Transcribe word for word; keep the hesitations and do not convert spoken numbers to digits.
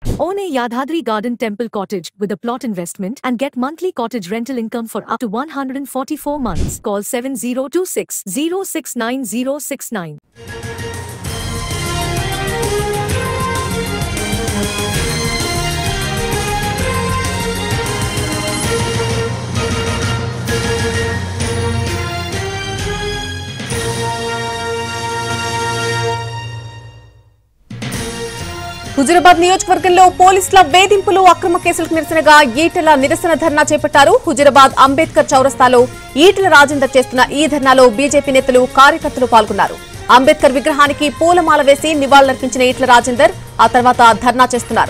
Own a Yadadri Garden Temple cottage with a plot investment and get monthly cottage rental income for up to one hundred forty-four months. Call seven zero two six zero six nine zero six nine. Huzurabad నియోజకవర్గంలో పోలీసుల వేధింపులు అక్రమ కేసులకు నిరసనగా ఈటెల నిరసన ధర్నా చేపట్టారు. హుజూరాబాద్ అంబేద్కర్ చౌరస్తాలో ఈటెల రాజేందర్ చేస్తున్న ఈ ధర్నాలో బీజేపీ నేతలు కార్యకర్తలు పాల్గొన్నారు. అంబేద్కర్ విగ్రహానికి పూలమాల వేసి నివాళులర్పించిన ఈటెల రాజేందర్ ఆ తర్వాత ధర్నా చేస్తున్నారు.